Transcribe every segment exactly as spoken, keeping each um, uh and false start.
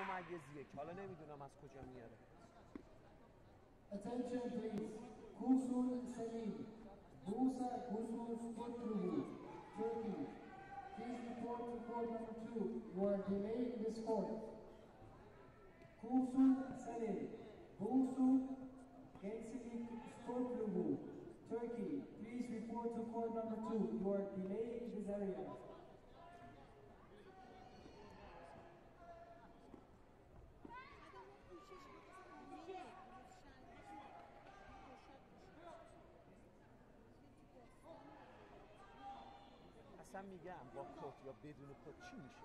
ممیزیه که حالا نمیدونم از کجا میاره. Attention please. Kusul Selim. Bursa Kusul Sportlubu. Turkey. Please report to court number two. You are delayed in this court. Kusul Selim. Bursa Gençlik Sportlubu. Turkey. Please report to court number two. You are delayed in this area. اصلا میگم با کت یا بدون کت چی میشه؟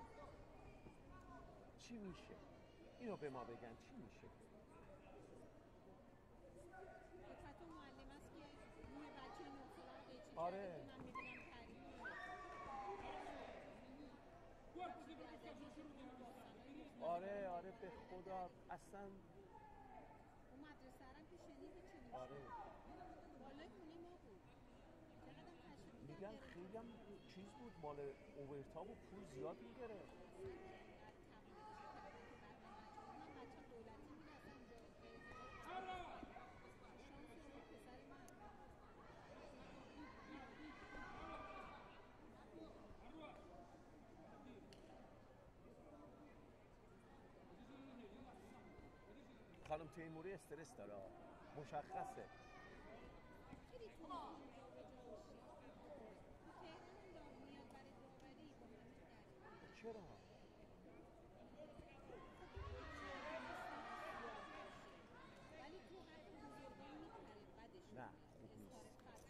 چی میشه؟ اینو به ما بگن چی میشه؟ حتی معلم است که موی بچه نوخورا قیچی آره کرده من میبینم تحریم آره آره به خدا اصلا اون مدرسه هم که شنیدی چی میشه؟ آره بالای خونه ما بود میگن خیلی هم چیز بود مال اوورتاب و پول زیاد میگره. خانم تیموری استرس داره مشخصه. چرا؟ ولی تو حتی بزرگان میپره بدش نه خوب نیست.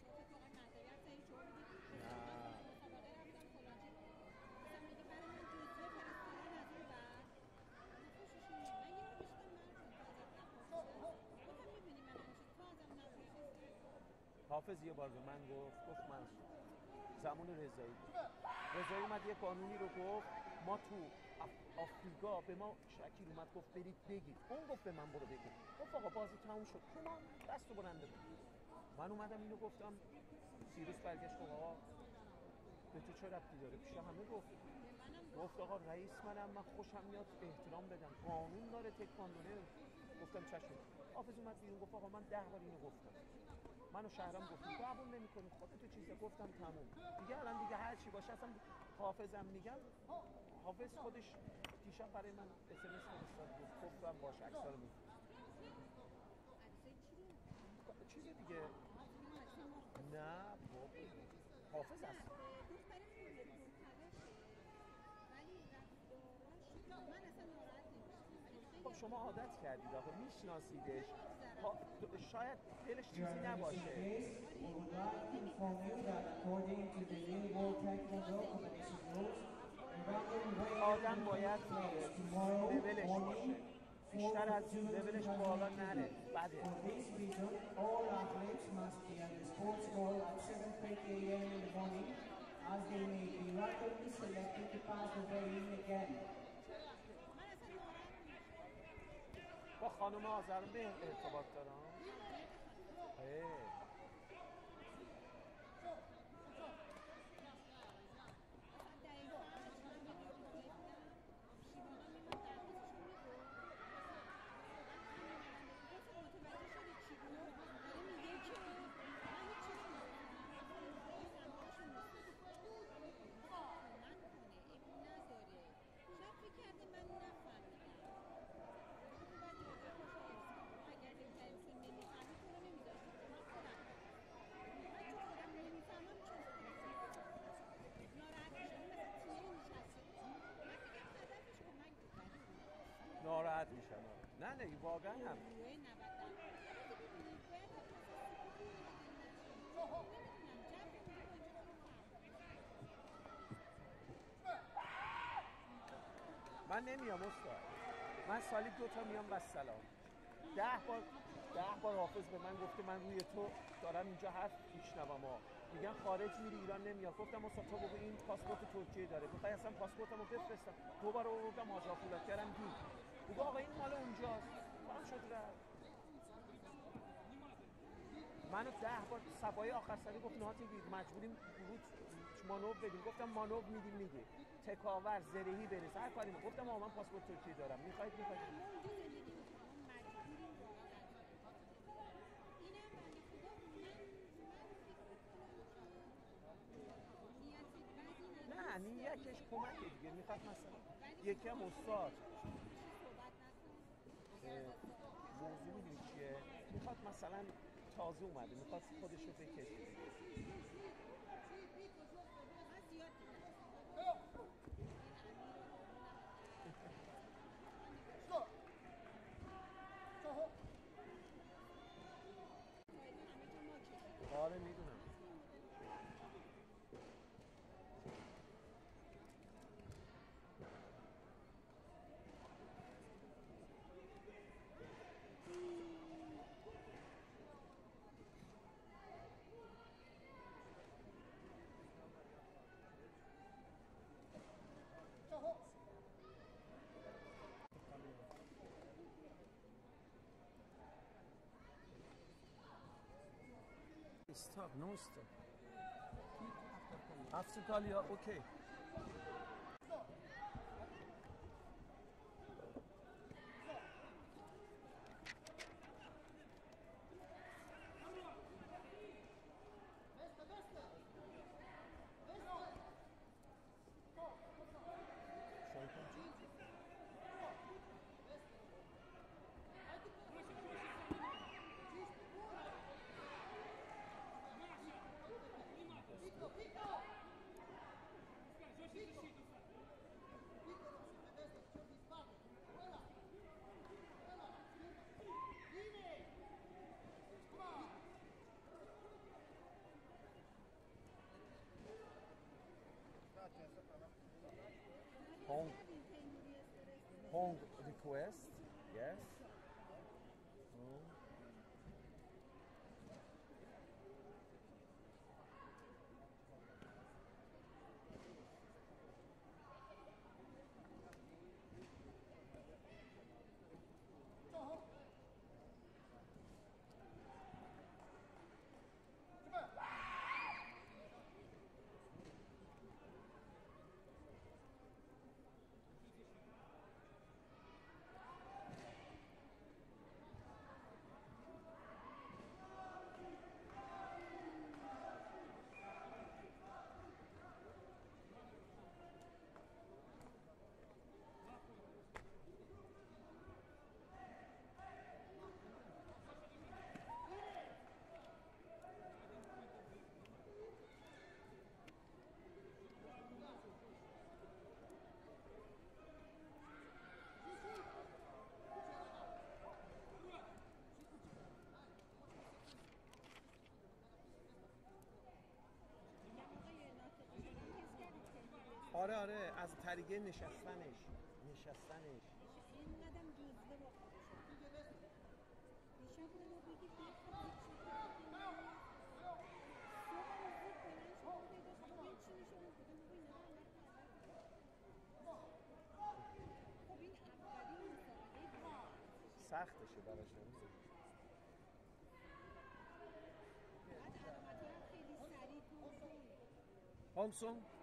حافظ یه بار به من گفت گفت من زمان رضایی رضایی اومد یه قانونی رو گفت ما تو آفریقا به ما شکیل اومد گفت برید بگید اون گفت به من برو بگید گفت آقا بازی تموم شد تو من دست رو برنده بود. من اومدم اینو گفتم سیروس برگشت گفت آقا به تو چه ربطی داره پیش همه گفت گفت آقا رئیس منم من خوشم میاد احترام بدم قانون داره تکواندو گفتم چشم. حافظ اومد بیرون گفت آقا من ده بار اینو گفتم منو شهرام گفتم قبول نمی‌کنی خودت چیزا گفتم تموم دیگه الان دیگه هر چی باشه اصلا حافظم میگم حافظ خودش دیشب برای من اس ام اس فرستاد گفت گفتم باشه عکس‌ها رو می‌فرستم چیز دیگه نه بابا حافظ است دختر خیلی پرپرشه ولی رفتاراش من اصلا ناراحت نمیشم. خب شما عادت کردید آخه میشناسیدش شاید دلش چیزی نباشه. آدم باید لولش باشه بیشتر از لولش بالا نره بده. As they may be randomly selected to pass the voting again. با خانم آذربه ارتباط دارم. ناراحت میشم نه نه واقعا هم من نمیام استاد من سالی دو تا میام و سلام ده بار ده بار حافظ به من گفته من روی تو دارم اینجا حرف میشنوم ها میگن خارج میری ایران نمیاد گفتم استاد تو بگو این پاسپورت ترکیه داره میخوای اصلا پاسپورتمو بفرستم دوباره آوردم ماجراپولات کردم دید بگو آقا این مال اونجاست من شد رفت منو ده بار سبای آخر سری گفت نهات گیر مجبوریم روت مانور بدیم. گفتم مانور میدیم میگه تکاور زرهی برس هر کاری. گفتم آقا من پاسپورت ترکیه دارم میخواید میخواید ما اونجا زندگی میکنم، ما مجبوریم واقعا. اینم بنده خدا من من فکر میکنم که نیت بدی نه نیتش کمکه دیگه. میخواد مثلا یکی هم استاد صحبت نکن. موضوع میدونی چیه، میخواد مثلا تازه اومده میخواد خودش رو بکشه. من زیاد دیدم. آره میدونم. Stop, no stop. After Talia, okay. Hong, Hong request, yes. Oh. آره آره از طریقه نشستنش نشستنش اینقدر جزوه با خودشه. دیشب اونو بگید بخواب سختشه براش نمیشه. بعد علامت‌ها هم خیلی سریع تو هانگ سونگ